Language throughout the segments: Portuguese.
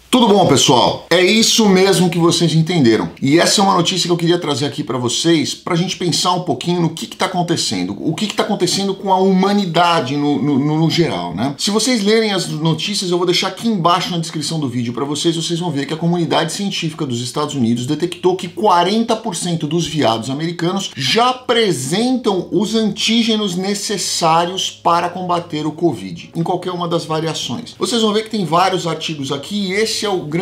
Tudo bom, pessoal? É isso mesmo que vocês entenderam. E essa é uma notícia que eu queria trazer aqui para vocês, para a gente pensar um pouquinho no que está acontecendo. O que está acontecendo com a humanidade no geral, né? Se vocês lerem as notícias, eu vou deixar aqui embaixo na descrição do vídeo para vocês vão ver que a comunidade científica dos Estados Unidos detectou que 40% dos veados americanos já apresentam os antígenos necessários para combater o Covid, em qualquer uma das variações. Vocês vão ver que tem vários artigos aqui e esse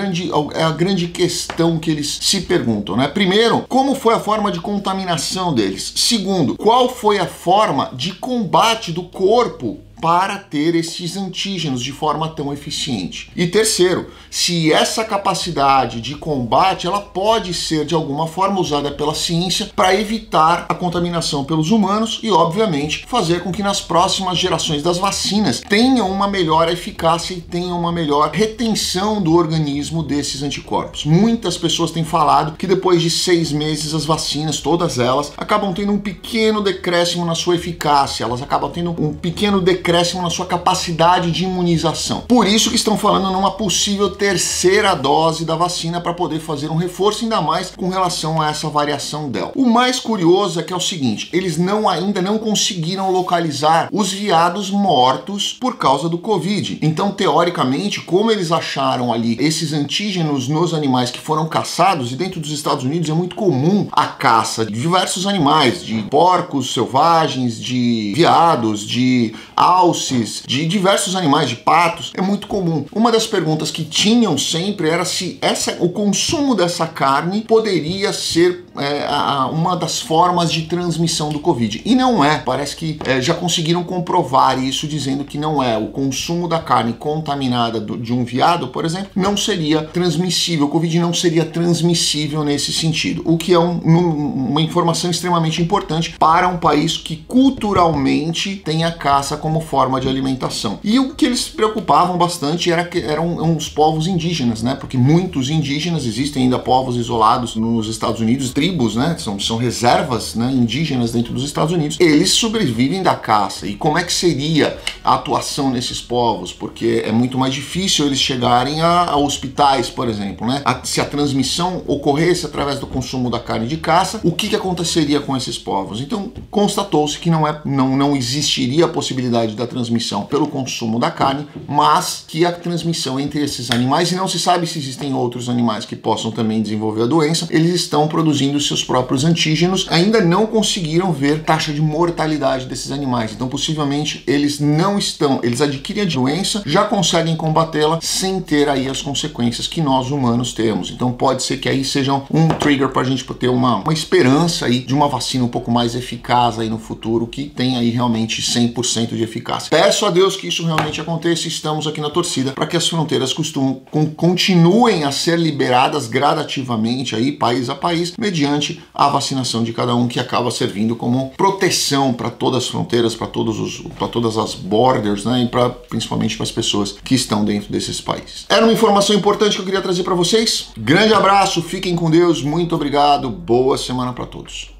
é a grande questão que eles se perguntam, né? Primeiro, como foi a forma de contaminação deles? Segundo, qual foi a forma de combate do corpo para ter esses antígenos de forma tão eficiente? E terceiro, se essa capacidade de combate ela pode ser de alguma forma usada pela ciência para evitar a contaminação pelos humanos e, obviamente, fazer com que nas próximas gerações das vacinas tenham uma melhor eficácia e tenham uma melhor retenção do organismo desses anticorpos. Muitas pessoas têm falado que depois de 6 meses as vacinas, todas elas, acabam tendo um pequeno decréscimo na sua eficácia, elas acabam tendo um pequeno decréscimo na sua capacidade de imunização. Por isso que estão falando numa possível terceira dose da vacina para poder fazer um reforço, ainda mais com relação a essa variação dela. O mais curioso é que é o seguinte, eles ainda não conseguiram localizar os veados mortos por causa do Covid. Então, teoricamente, como eles acharam ali esses antígenos nos animais que foram caçados, e dentro dos Estados Unidos é muito comum a caça de diversos animais, de porcos selvagens, de veados, de alces, de diversos animais, de patos, é muito comum. Uma das perguntas que tinham sempre era se o consumo dessa carne poderia ser uma das formas de transmissão do Covid. E não é. Parece que já conseguiram comprovar isso, dizendo que não é. O consumo da carne contaminada de um veado, por exemplo, não seria transmissível. O Covid não seria transmissível nesse sentido. O que é uma informação extremamente importante para um país que culturalmente tem a caça como forma de alimentação. E o que eles se preocupavam bastante eram os povos indígenas, né? Porque muitos indígenas, existem ainda povos isolados nos Estados Unidos, tribos, né? São reservas, né, indígenas dentro dos Estados Unidos. Eles sobrevivem da caça. E como é que seria a atuação nesses povos? Porque é muito mais difícil eles chegarem a hospitais, por exemplo, né? Se a transmissão ocorresse através do consumo da carne de caça, o que aconteceria com esses povos? Então, constatou-se que não existiria a possibilidade da transmissão pelo consumo da carne, mas que a transmissão entre esses animais, e não se sabe se existem outros animais que possam também desenvolver a doença, eles estão produzindo seus próprios antígenos, ainda não conseguiram ver taxa de mortalidade desses animais, então possivelmente eles adquirem a doença, já conseguem combatê-la sem ter aí as consequências que nós humanos temos. Então pode ser que aí seja um trigger para a gente ter uma esperança aí de uma vacina um pouco mais eficaz aí no futuro, que tem aí realmente 100% de eficácia. Peço a Deus que isso realmente aconteça e estamos aqui na torcida para que as fronteiras continuem a ser liberadas gradativamente aí, país a país, mediante a vacinação de cada um, que acaba servindo como proteção para todas as fronteiras, para todas as borders, né, e principalmente para as pessoas que estão dentro desses países. Era uma informação importante que eu queria trazer para vocês. Grande abraço, fiquem com Deus, muito obrigado, boa semana para todos.